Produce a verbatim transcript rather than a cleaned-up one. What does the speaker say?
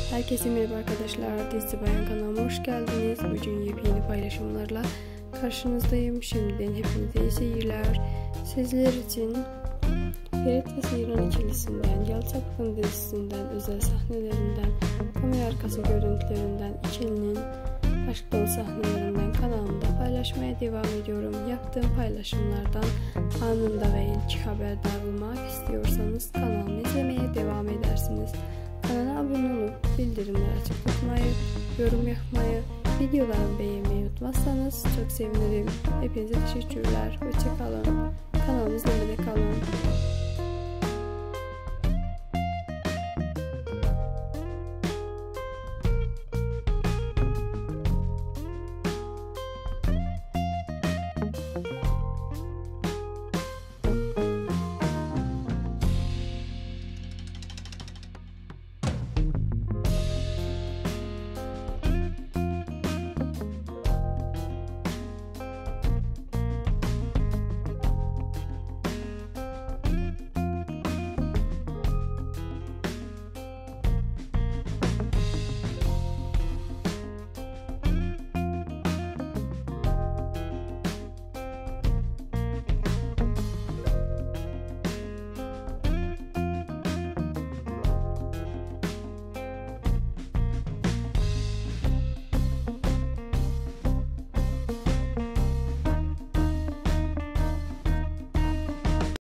Herkese merhaba arkadaşlar, Dizi Bayan kanalıma hoş geldiniz. Bugün yepyeni paylaşımlarla karşınızdayım. Şimdiden hepinize iyi seyirler. Sizler için Ferit ve Seyran ikilisinden, Yalı Çapkın dizisinden, özel sahnelerinden, kamera arkası görüntülerinden, ikilinin aşk dolu sahnelerinden kanalımda paylaşmaya devam ediyorum. Yaptığım paylaşımlardan anında ve ilk haberdar olmak istiyorsanız kanalımı izlemeye devam edersiniz. Kanala abone olup bildirimleri açık tutmayı, yorum yapmayı, videolarımı beğenmeyi unutmazsanız çok sevinirim. Hepinize teşekkürler. Hoşça kalın. Kanalımı izlemede kalın.